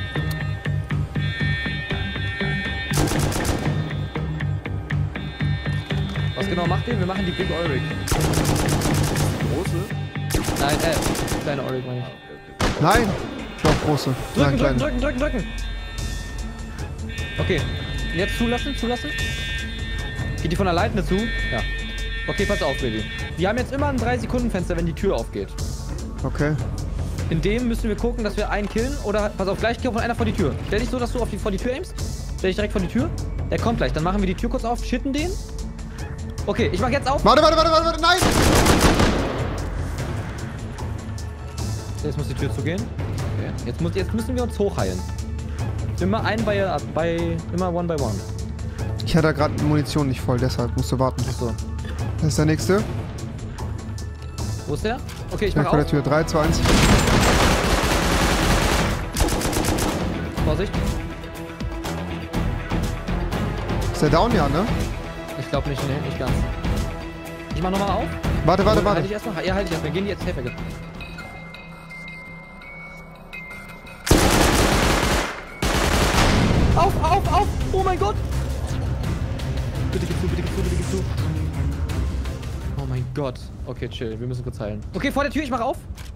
Was genau macht ihr? Wir machen die Big Ulrich. Große? Nein, äh, kleine Ulrich meine ich. Nein! Doch, große. Drücken, Nein, drücken, kleine. drücken, drücken, drücken. Okay. Jetzt zulassen, zulassen. Geht die von alleine zu? Ja. Okay, pass auf, Baby. Wir haben jetzt immer ein drei Sekunden Fenster, wenn die Tür aufgeht. Okay. In dem müssen wir gucken, dass wir einen killen oder... Pass auf, gleich kommt einer vor die Tür. Stell dich so, dass du auf die, vor die Tür aimst. Stell dich direkt vor die Tür. Der kommt gleich. Dann machen wir die Tür kurz auf, shitten den. Okay, ich mach jetzt auf. Warte, warte, warte, warte, warte, nein! Jetzt muss die Tür zugehen. Okay. Jetzt, muss, jetzt müssen wir uns hochheilen. Immer ein bei, bei... Immer one by one. Ich hatte gerade Munition nicht voll, deshalb musst du warten. So. Das ist der nächste. Wo ist der? Okay, ich Direkt mach vor der auf. Tür. drei, zwei, eins. Vorsicht. Ist der down, ja, ne? Ich glaube nicht, nee, nicht ganz. Ich mach nochmal auf. Warte, warte, Halt warte. ich erstmal. Ja, halt ich erstmal. Gehen die jetzt safe weg. Auf, auf, auf! Oh mein Gott! Bitte gib zu, bitte gib zu, bitte gib zu. Oh mein Gott. Okay, chill. Wir müssen kurz heilen. Okay, vor der Tür, ich mach auf.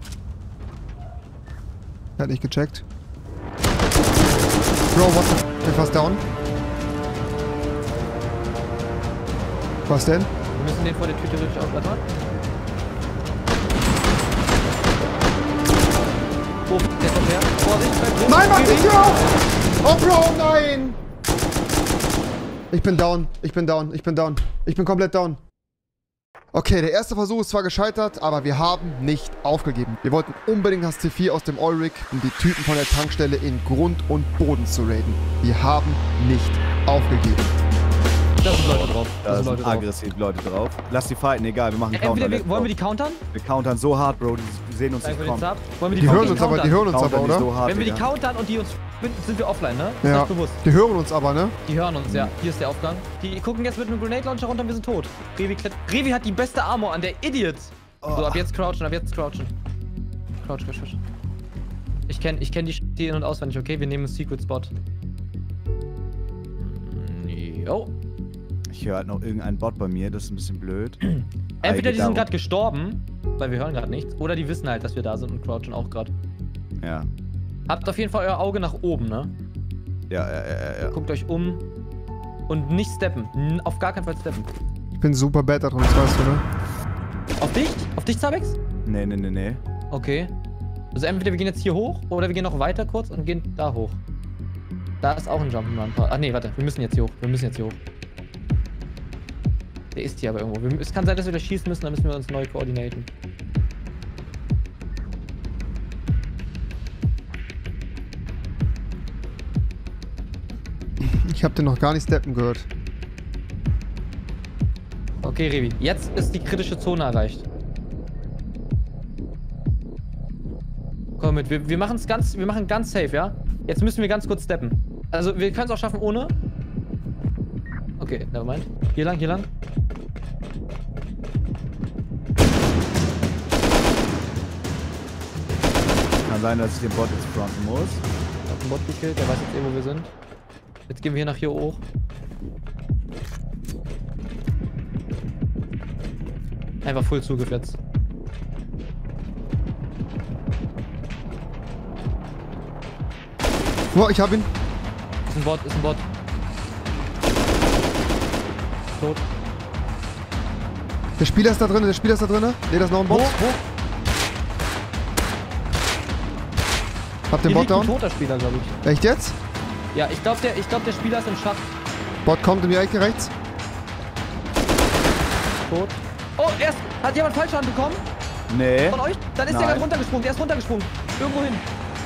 Er hat nicht gecheckt. Bro, what the... Ich bin fast down. Was denn? Wir müssen den vor der Tür theoretisch aufbrettern. Oh, der kommt her. Vorsicht, bleib drin. Nein, mach die Baby. Tür auf! Oh, Bro, nein! Ich bin down. Ich bin down. Ich bin down. Ich bin komplett down. Okay, der erste Versuch ist zwar gescheitert, aber wir haben nicht aufgegeben. Wir wollten unbedingt das C vier aus dem Ulrich, um die Typen von der Tankstelle in Grund und Boden zu raiden. Wir haben nicht aufgegeben. Da sind Leute drauf. Da Da sind sind Leute drauf. aggressiv Leute drauf. Lass die fighten, egal, wir machen einen Counter. Entweder wir, let's wollen go. wir die countern? Wir countern so hart, Bro, die sehen uns Danke nicht für den kommen. Sub. Wollen wir die, Die hören countern? uns aber, die hören uns aber, Countern die oder? so hart, Wenn wir die Digga. countern und die uns finden, sind wir offline, ne? Ist Ja. das bewusst? Die hören uns aber, ne? Die hören uns, ja. Hier ist der Aufgang. Die gucken jetzt mit einem Grenade Launcher runter und wir sind tot. Revi, klett- Revi hat die beste Armor an, der Idiot. So, ab jetzt crouchen, ab jetzt crouchen. Crouch, crouch, crouch. Ich kenn, ich kenn die Sch- in- und auswendig, okay? Wir nehmen einen Secret Spot. Jo. Ich höre halt noch irgendeinen Bot bei mir, das ist ein bisschen blöd. Entweder die sind darum. gerade gestorben, weil wir hören gerade nichts, oder die wissen halt, dass wir da sind und crouchen auch gerade. Ja. Habt auf jeden Fall euer Auge nach oben, ne? Ja, ja, ja, ja, ja. Guckt euch um und nicht steppen. N- Auf gar keinen Fall steppen. Ich bin super bad da drin, das weißt du, ne? Auf dich? Auf dich, Zabex? Nee, nee, nee, nee. Okay. Also entweder wir gehen jetzt hier hoch oder wir gehen noch weiter kurz und gehen da hoch. Da ist auch ein Jump'n'Run. Ach nee, warte. Wir müssen jetzt hier hoch. Wir müssen jetzt hier hoch. Der ist hier aber irgendwo. Wir, es kann sein, dass wir da schießen müssen, dann müssen wir uns neu koordinieren. Ich hab den noch gar nicht steppen gehört. Okay, Revi. Jetzt ist die kritische Zone erreicht. Komm mit. Wir, wir machen es ganz, wir machen ganz safe, ja? Jetzt müssen wir ganz kurz steppen. Also, wir können es auch schaffen ohne. Okay, nevermind. Hier lang, hier lang. Kann sein, dass ich den Bot jetzt fronten muss. Ich hab einen Bot gekillt, der weiß jetzt eh, wo wir sind. Jetzt gehen wir hier nach hier hoch. Einfach voll zugefetzt. Oh, ich hab ihn. Ist ein Bot, ist ein Bot. tot. Der Spieler ist da drin, der Spieler ist da drin. Ne, das ist noch ein Bot. Wo? Wo? Hab den Hier Bot liegt ein down. toter Spieler, glaube ich. Echt jetzt? Ja, ich glaube, der, ich glaub, der Spieler ist im Schacht. Bot kommt in die Ecke rechts. Tot. Oh, erst hat jemand Fallschaden bekommen? Nee. Von euch? Dann ist Nein. der gerade runtergesprungen. Der ist runtergesprungen. Irgendwo hin.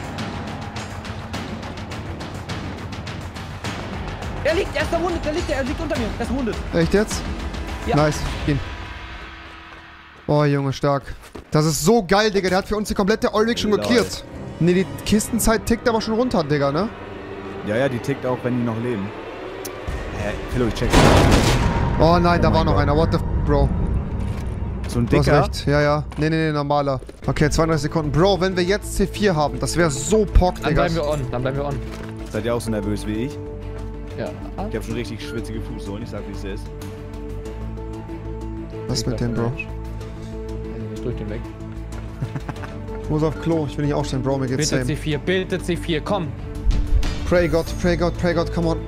Er liegt, er ist verwundet. Der liegt, er liegt unter mir. Er ist verwundet. Echt jetzt? Ja. Nice. Gehen. Oh, Junge, stark. Das ist so geil, Digga. Der hat für uns die komplette Ulrich schon Lol. geklärt. Ne, die Kistenzeit tickt aber schon runter, Digga, ne? Ja, ja, die tickt auch, wenn die noch leben. Hä? Philo, ich check. Oh nein, Oh da war mein noch Gott. einer. What the f, Bro? So ein Du hast dicker. recht. Ja, ja. Nee, nee, nee, normaler. Okay, zweiunddreißig Sekunden. Bro, wenn wir jetzt C vier haben, das wäre so pock, Dann Digga. bleiben wir on. Dann bleiben wir on. Seid ihr auch so nervös wie ich? Ja. Ich hab schon richtig schwitzige Fußsohlen, ich sag wie es ist. Was ist mit dem, Bro? Ich drück den weg. Ich muss auf Klo. Ich will nicht aufstehen, Bro. Mir geht's Bitte same. C vier, bitte C vier, komm. Pray God, pray God, pray God, come on.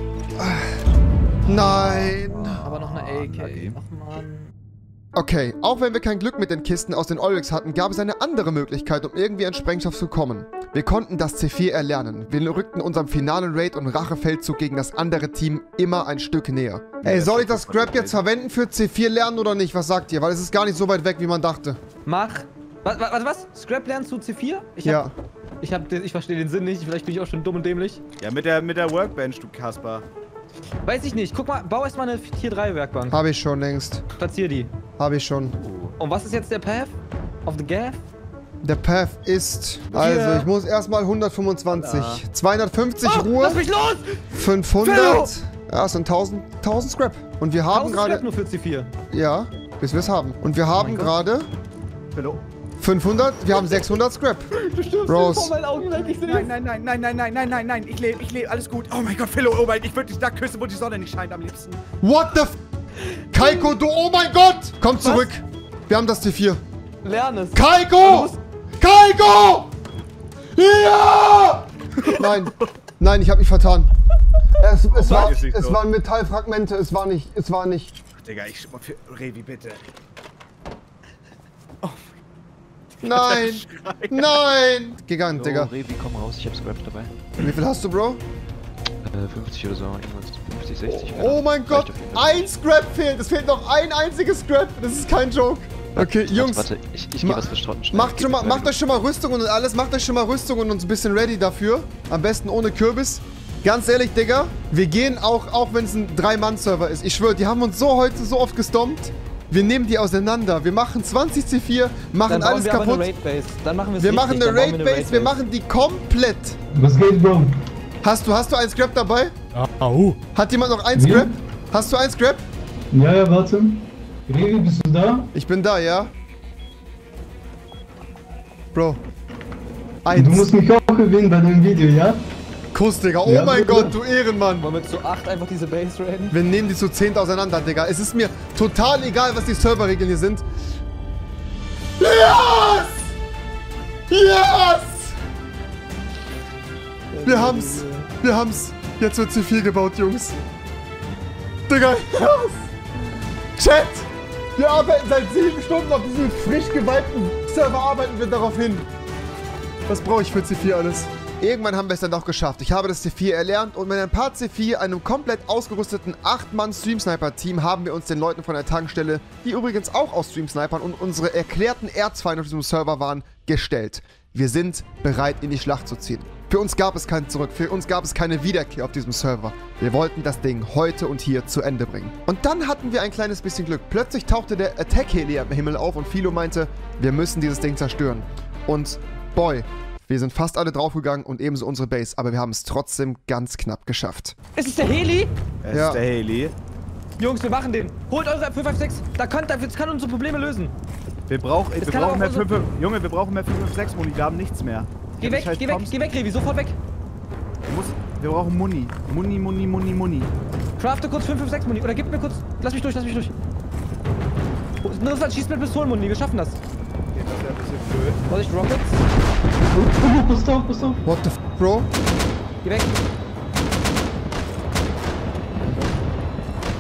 Nein. Aber noch eine A K. okay. Ach man. Okay, auch wenn wir kein Glück mit den Kisten aus den Ulrichs hatten, gab es eine andere Möglichkeit, um irgendwie an Sprengstoff zu kommen. Wir konnten das C vier erlernen. Wir rückten unserem finalen Raid und Rachefeldzug gegen das andere Team immer ein Stück näher. Ey, soll ich das Scrap jetzt verwenden für C vier lernen oder nicht? Was sagt ihr? Weil es ist gar nicht so weit weg, wie man dachte. Mach. Was, was, was? Scrap lernst du C vier? Ich hab, Ja. Ich, hab, ich verstehe den Sinn nicht. Vielleicht bin ich auch schon dumm und dämlich. Ja, mit der, mit der Workbench, du Kasper. Weiß ich nicht. Guck mal, bau erstmal eine Tier drei Werkbank. Habe ich schon längst. Platzier die. Habe ich schon. Und was ist jetzt der Path? Of the Gaff? Der Path ist... Also, Hier. ich muss erstmal hundertfünfundzwanzig. Ja. zweihundertfünfzig Oh, Ruhe. lass mich los! fünfhundert. Ja, es sind tausend, tausend Scrap. Und wir haben tausend gerade... Scrap nur für C vier. Ja, bis wir es haben. Und wir haben mein Gott. gerade Philo. fünfhundert, wir haben sechshundert Scrap. Du stirbst Rose. vor meinen Augen weg. Ich seh Nein, nein, nein, nein, nein, nein, nein, nein, nein, ich lebe, ich lebe, alles gut. Oh mein Gott, Philo, oh mein, ich würde dich da küssen, wo die Sonne nicht scheint am liebsten. What the f... Kaiko, du... Oh mein Gott! Komm zurück. Wir haben das T vier. Lern es. Kaiko! Kaiko! Ja! Nein. Nein, ich habe mich vertan. Es, es, war, ist nicht es so. waren Metallfragmente. Es war nicht... Es war nicht... Digga, ich... Für Revi, bitte. Nein! Nein! Gigant, Oh, Digga. Revi, komm raus, ich hab Scrap dabei. Wie viel hast du, Bro? Äh, fünfzig oder so, irgendwas. fünfzig, sechzig. keine Oh Ahnung. mein Gott! Reicht auf jeden Fall. Ein Scrap fehlt! Es fehlt noch ein einziges Scrap! Das ist kein Joke! Okay, Jungs, Warte, ich, ich ma- geh was verschrotten. schnell. macht, Gib schon mal, mir macht eine euch schon mal Rüstungen und alles, macht euch schon mal Rüstungen und uns ein bisschen ready dafür. Am besten ohne Kürbis. Ganz ehrlich, Digga, wir gehen auch, auch wenn es ein Drei-Mann-Server ist. Ich schwöre, die haben uns so heute so oft gestompt. Wir nehmen die auseinander. Wir machen zwanzig C vier, machen Dann bauen alles wir aber kaputt. eine Raid-Base. Dann machen wir es Wir richtig. machen eine Dann bauen wir Raid-Base, wir machen die komplett. Was geht, Bro? Hast du, hast du ein Scrap dabei? Au. Hat jemand noch ein Wie? Scrap? Hast du ein Scrap? Ja, ja, warte. Revi, bist du da? Ich bin da, ja. Bro. Du Eins. musst mich auch gewinnen bei dem Video, ja? Kuss, Digga. Oh Ja, mein Bruder. Gott, du Ehrenmann. Wollen wir zu acht einfach diese Base raiden? Wir nehmen die zu zehnt auseinander, Digga. Es ist mir total egal, was die Serverregeln hier sind. Yes! Yes! Wir haben's. Wir haben's. Jetzt wird C vier gebaut, Jungs. Digga, yes! Chat! Wir arbeiten seit sieben Stunden auf diesem frisch geweihten Server, arbeiten wir darauf hin. Was brauche ich für C vier alles? Irgendwann haben wir es dann doch geschafft. Ich habe das C vier erlernt und mit ein paar C vier, einem komplett ausgerüsteten acht Mann Stream-Sniper-Team, haben wir uns den Leuten von der Tankstelle, die übrigens auch aus Stream-Snipern und unsere erklärten Erzfeinde auf diesem Server waren, gestellt. Wir sind bereit, in die Schlacht zu ziehen. Für uns gab es kein Zurück, für uns gab es keine Wiederkehr auf diesem Server. Wir wollten das Ding heute und hier zu Ende bringen. Und dann hatten wir ein kleines bisschen Glück. Plötzlich tauchte der Attack-Heli am Himmel auf und Philo meinte, wir müssen dieses Ding zerstören. Und boy, wir sind fast alle draufgegangen und ebenso unsere Base, aber wir haben es trotzdem ganz knapp geschafft. Ist es der Heli? Es Ja. ist der Haley. Jungs, wir machen den. Holt eure fünf fünf sechs. Da kann, das kann unsere Probleme lösen. Wir, brauch, wir kann brauchen auch mehr unser- fünf, Junge, wir brauchen mehr fünf fünf sechs Muni, wir haben nichts mehr. Geh Ja, weg, das heißt, geh weg, kommst- geh weg, Revi. Sofort weg. Du musst, wir brauchen Muni. Muni, Muni, Muni, Muni. Crafte kurz fünf fünf sechs Muni. Oder gib mir kurz... Lass mich durch, lass mich durch. Notfalls schießt mit Pistolenmuni. Wir schaffen das. Okay, das wäre ein bisschen blöd. Vorsicht, Rockets. Oh, pass auf, pass auf. What the f***, Bro? Geh weg.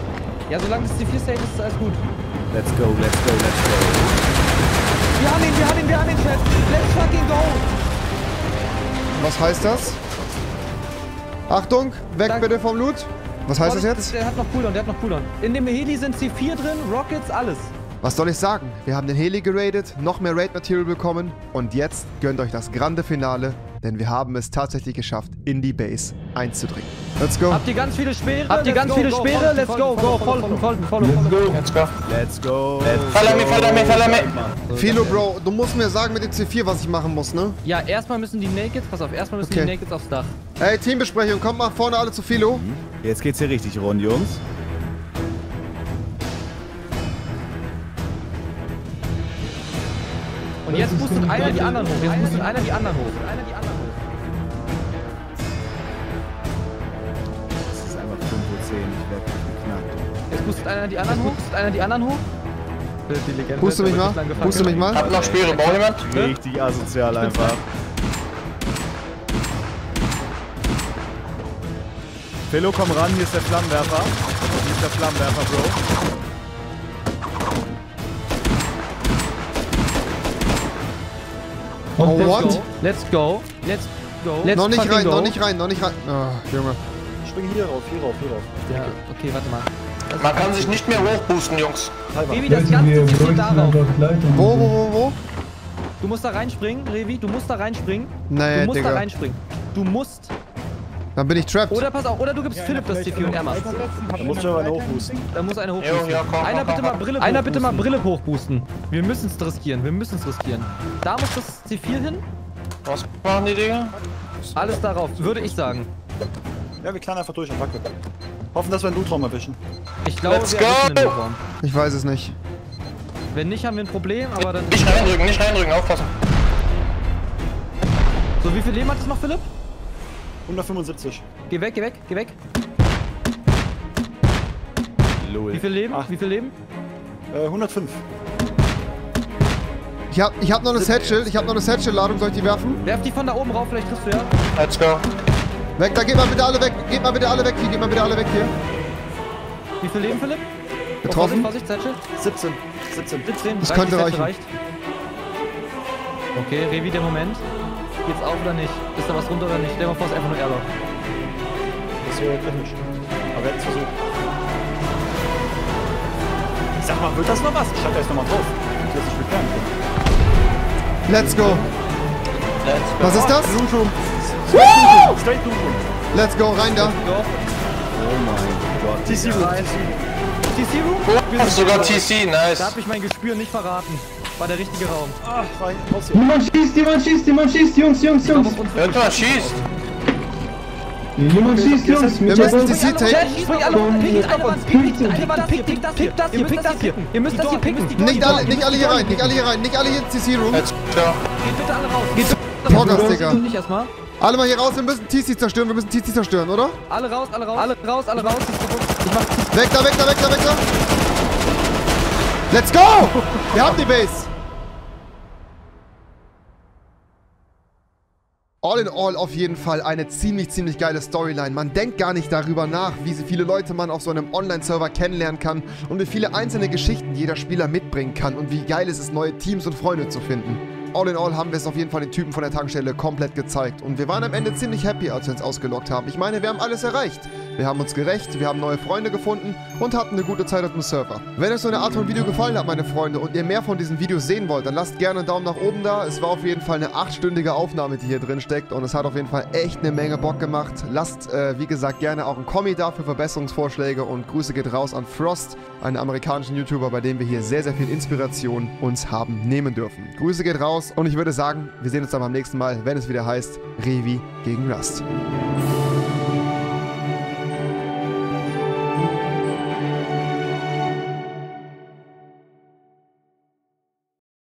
Ja, solange das C vier safe ist, ist alles gut. Let's go, let's go, let's go. Wir haben ihn, wir haben ihn, wir haben ihn, Chat. Let's fucking go. Was heißt das? Achtung, weg Danke. bitte vom Loot. Was heißt Oh, das jetzt? Der hat noch Cooldown, der hat noch Cooldown. In dem Heli sind C vier drin, Rockets, alles. Was soll ich sagen? Wir haben den Heli geradet, noch mehr Raid-Material bekommen und jetzt gönnt euch das grande Finale, denn wir haben es tatsächlich geschafft, in die Base einzudringen. Let's go. Habt ihr ganz viele Speere? Habt ihr ganz viele Speere? Let's go, go, folgen, folgen, folgen. Let's go. Let's go. Follow me, follow me, follow me. Philo, Bro, du musst mir sagen mit dem C vier, was ich machen muss, ne? Ja, erstmal müssen die Nakeds, pass auf, erstmal müssen Okay. die Nakeds aufs Dach. Ey, Teambesprechung, kommt mal vorne alle zu Philo. Jetzt geht's hier richtig rund, Jungs. Und jetzt boostet einer die anderen hoch. Jetzt boostet einer die anderen hoch. Einer die anderen hoch. Das ist einfach fünf Uhr zehn, ich werde geknackt. Jetzt boostet einer die anderen hoch. Boostet einer die anderen hoch. Die Legende. Puste mich mal, puste mich mal. Hab noch Speere, braucht jemand? Richtig asozial einfach. Philo, komm ran, hier ist der Flammenwerfer. Hier ist der Flammenwerfer, Bro. Oh, Let's what? go. Let's go. Let's go. Let's Noch nicht fucking rein, go. noch nicht rein, noch nicht rein. Oh, Junge. Spring hier rauf, hier rauf, hier rauf. Ja, okay, warte mal. Man kann sich nicht mehr hochboosten, Jungs. Revi, das ganze Ziel darauf. Wo, wo, wo, wo? Du musst da reinspringen, Revi. Du musst da reinspringen. Nee, Du musst da Digga. reinspringen. Du musst. Dann bin ich trapped. Oder pass auf, oder du gibst Philipp das C vier und er macht. Da musst du aber eine hochboosten. Da muss einer Jo, hochboosten. ja, komm, Einer komm, bitte komm, mal Brille Einer bitte mal Brille hochboosten. Wir müssen es riskieren. Wir müssen es riskieren. Da muss das C vier hin. Was machen die Dinger? Alles darauf, würde ich sagen. Ja, wir klettern einfach durch und Wackel. Hoffen, dass wir einen Lootraum erwischen. Ich glaube, Let's wir go! erwischen den Lootraum. Ich weiß es nicht. Wenn nicht, haben wir ein Problem, aber dann... Nicht reindrücken, nicht reindrücken, aufpassen. So, wie viel Leben hat es noch, Philipp? hundertfünfundsiebzig. Geh weg, geh weg, geh weg. Lol. Wie viel Leben? Ach. Wie viel Leben? Äh, hundertfünf. Ich hab, ich hab noch eine Satchel, ich hab noch eine Satchel-Ladung, soll ich die werfen? Werf die von da oben rauf, vielleicht triffst du ja. Let's go. Weg, da geht mal bitte alle weg, geht mal bitte alle weg hier, geht mal bitte alle weg hier. Wie viel Leben, Philipp? Getroffen? Vorsicht, Vorsicht, Satchel. siebzehn. siebzehn. siebzehn. Das Reicht, könnte die Satchel reichen. reicht. Okay, Revi, der Moment. Geht's auf oder nicht? Ist da was runter oder nicht? Stell mal vor, es ist einfach nur Airlock. Das wäre kritisch. Aber wir hätten es versucht. Ich sag mal, wird das noch was? Ich schreib da jetzt nochmal drauf. Ich will das nicht bekehren. Let's go. Let's go. Was ist das? Lootroom. Woo! Straight Lootroom. Let's go, rein da. Go. Oh mein Gott. T C Room. T C Room? Oh, sogar T C, nice. Da hab ich mein Gespür nicht verraten. War der richtige Raum. Ah, rein, raus hier. Jemand schießt, jemand schießt, jemand schießt, Jungs, Jungs, Jungs. Irgendjemand schießt. Jemand schießt, Jungs. Wir müssen die C-Tape. Spring alle hoch, pickt alle was, pickt alle was, pickt das hier, das hier, pickt das hier. Ihr müsst das hier picken. Nicht alle, nicht alle hier rein, nicht alle hier rein, nicht alle hier ins T C-Room. Let's go. Geht bitte alle raus. Geht Poggers, Digga. nicht erstmal. Alle mal hier raus, wir müssen T C zerstören, wir müssen T C zerstören, oder? Alle raus, alle raus. Alle raus, alle raus. Ich mach Weg da, weg da, weg da, weg da. Let's go! Wir haben die Base. All in all auf jeden Fall eine ziemlich, ziemlich geile Storyline. Man denkt gar nicht darüber nach, wie viele Leute man auf so einem Online-Server kennenlernen kann und wie viele einzelne Geschichten jeder Spieler mitbringen kann und wie geil es ist, neue Teams und Freunde zu finden. All in all haben wir es auf jeden Fall den Typen von der Tankstelle komplett gezeigt. Und wir waren am Ende ziemlich happy, als wir uns ausgeloggt haben. Ich meine, wir haben alles erreicht. Wir haben uns gerecht, wir haben neue Freunde gefunden und hatten eine gute Zeit auf dem Server. Wenn euch so eine Art von Video gefallen hat, meine Freunde, und ihr mehr von diesen Videos sehen wollt, dann lasst gerne einen Daumen nach oben da. Es war auf jeden Fall eine achtstündige Aufnahme, die hier drin steckt. Und es hat auf jeden Fall echt eine Menge Bock gemacht. Lasst, äh, wie gesagt, gerne auch einen Kommi da für Verbesserungsvorschläge. Und Grüße geht raus an Frost, einen amerikanischen YouTuber, bei dem wir hier sehr, sehr viel Inspiration uns haben nehmen dürfen. Grüße geht raus und ich würde sagen, wir sehen uns dann beim nächsten Mal, wenn es wieder heißt Revi gegen Rust.